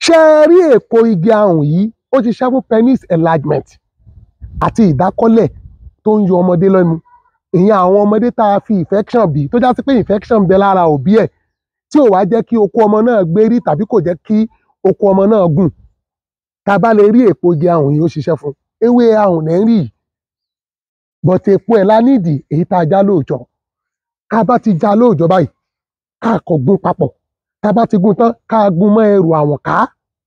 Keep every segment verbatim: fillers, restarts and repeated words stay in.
ṣé ẹ rí èpo igi ahùn yìí ó ti ṣe fún penis enlargement àti ìdákọ́lẹ̀ tó ń yọ ọmọdé lẹ́nu. ìyẹn àwọn ọmọdé tá a fi infection bí tó já sí pé infection ń bẹ lára òbí ẹ̀ tí ò wá jẹ́ kí okó ọmọ náà gbérí tàbí kò jẹ́ kí okó ọmọ náà gùn. tá a bá lè rí èpo igi ahùn yìí ó ṣiṣẹ́ fún. ewé ahùn lẹ́ ń rí yìí bọ̀tẹ̀ èpo ẹ̀ la nídìí èyí tá a já lóòjọ́. ká bá ti já lóòjọ́ báyìí ká kọ̀ gún papọ̀. tá a bá ti gún tán ká gún mọ́ ẹrù àwọn ká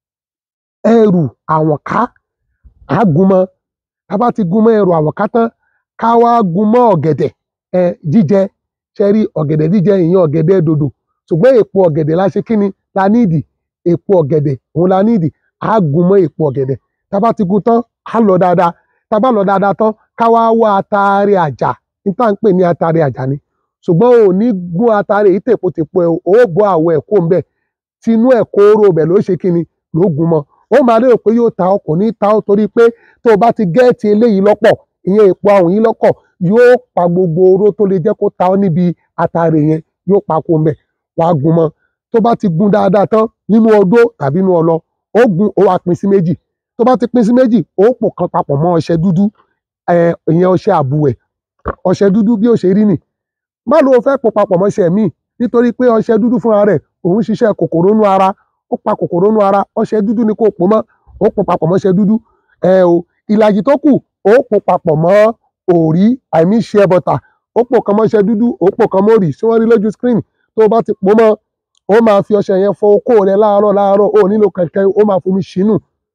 ẹrù àwọn ká á gún mọ́. tá a bá ti gún mọ́ ẹrù àwọn ká tán ká wá gún mọ́ ọ̀gẹ̀dẹ̀ ẹ jíjẹ ṣe rí ọ̀gẹ̀dẹ̀ jíjẹ ìyẹn ọ̀gẹ̀dẹ̀ dòdò ṣùgbọ́n èpo ọ̀gẹ̀dẹ̀ la ṣe kíni la nídìí èpo ọ̀gẹ̀dẹ̀ òun la nídìí á gún mọ́ èpo ọ̀gẹ̀dẹ̀. tá a bá ti gún tán á lọ dáadáa. tá a bá lọ dáadáa tán ká wá wá atare àjà ní tá à ń pè ní atare àjà ni ṣùgbọ́n ò ní gún atare èyí tèpotèpo ẹ̀ ó bọ́ àwọ̀ ẹ̀ kó ń bẹ̀ tinú ẹ̀ kóró bẹ̀ ló ṣe kíni ló gún mọ́. ó máa lérò pé yóò ta ọ kò ní ta ọ torí pé tó o bá ti gẹ́ẹ̀tì eléyìí lọ́pọ̀ ìyẹn èpo ahùn yìí lọ́kọ̀ yóò pa gbogbo oró tó lè jẹ́ kó ta ọ níbi atare yẹn yóò pa kó ń bẹ̀ wàá gún mọ́. tó bá ti gún dáadáa tán nínú odó tàbí nínú ọlọ ó gún ó wá pín sí méjì. tó bá ti pín sí méjì ó pò kan papọ̀ mọ́ ọṣẹ dúdú ìyẹn ọṣẹ àbùwẹ̀ ọṣẹ dúdú bí ó ṣe rí nì. má ló fẹ́ pò papọ̀ mọ́ṣẹ míì nítorí pé ọṣẹ dúdú fúnra rẹ̀ òun ṣiṣẹ́ kòkòrò nú ara ó pa kòkòrò nú ara ọṣẹ dúdú ni kò pò mọ́ ó pò papọ̀ mọ́ṣẹ dúdú. ẹ o ìlàjì tó kù ó pò papọ̀ mọ́ òrí àìmí ṣe bọ́tà ó pò kan mọ́ṣẹ dúdú ó pò kan mọ́rì ṣé wọ́n rí lójú screen. tó o bá ti pò mọ́ ó máa fi ọṣẹ yẹn fọ okó rẹ láàárọ̀ láàárọ̀ ó nílò kẹ̀kẹ́ ó máa fomi ṣínú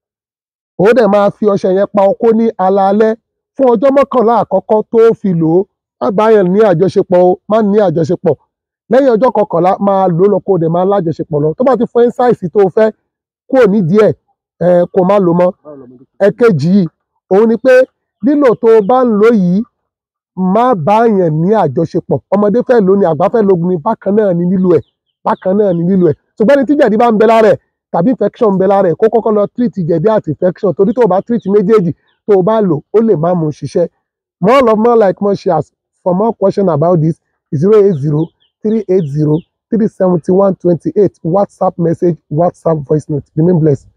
ó dẹ̀ máa fi ọṣẹ yẹn pa okó ní alaalẹ́ fún ọjọ́ mọ́kànlá àkọ́kọ́ tó fi lò ó. má bá yẹn ní àjọṣepọ̀ o má ní àjọṣepọ̀ lẹ́yìn ọjọ́ kọkànlá máa lò ó lọ kó o dẹ̀ máa lájọṣepọ̀ lọ. tó bá ti fún ẹ́ sáìsì tó o fẹ́ kó o ní díẹ̀ ẹ kó o má lò mọ́. ẹ̀kejì yìí òun ni pé lílò tó o bá ń lò yìí má bá yẹn ní àjọṣepọ̀ ọmọdé fẹ́ lò ní àgbà fẹ́ lò ní bákan náà ní lílò ẹ̀ bákan náà ní lílò ẹ̀ ṣùgbọ́n ní tí jẹ̀dí bá ń bẹ lára ẹ̀ tàbí infection ń bẹ lára ẹ̀ kó kọ́kọ́ lọ treat jẹ̀dí àti infection torí tó o bá treat méjèèjì tó o bá lò ó lè má mú ṣiṣẹ́. more love more like more shares. For more question about this zero eight zero three eight zero three seven one two eight WhatsApp message WhatsApp voice note. Remain blessed.